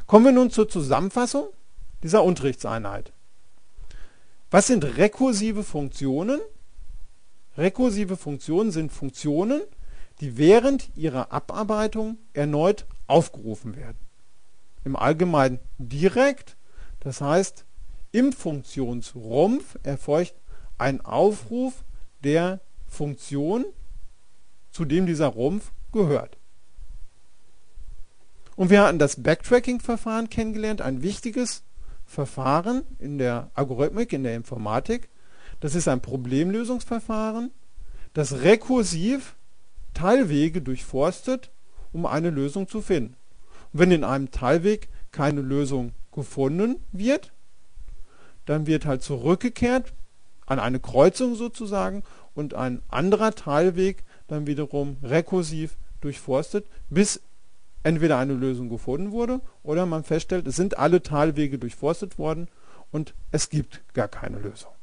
Kommen wir nun zur Zusammenfassung dieser Unterrichtseinheit. Was sind rekursive Funktionen? Rekursive Funktionen sind Funktionen, die während ihrer Abarbeitung erneut aufgerufen werden. Im Allgemeinen direkt, das heißt, im Funktionsrumpf erfolgt ein Aufruf der Funktion, zu dem dieser Rumpf gehört. Und wir hatten das Backtracking-Verfahren kennengelernt, ein wichtiges Verfahren in der Algorithmik, in der Informatik. Das ist ein Problemlösungsverfahren, das rekursiv Teilwege durchforstet, um eine Lösung zu finden. Und wenn in einem Teilweg keine Lösung gefunden wird, dann wird halt zurückgekehrt an eine Kreuzung sozusagen und ein anderer Teilweg dann wiederum rekursiv durchforstet, bis entweder eine Lösung gefunden wurde oder man feststellt, es sind alle Teilwege durchforstet worden und es gibt gar keine Lösung.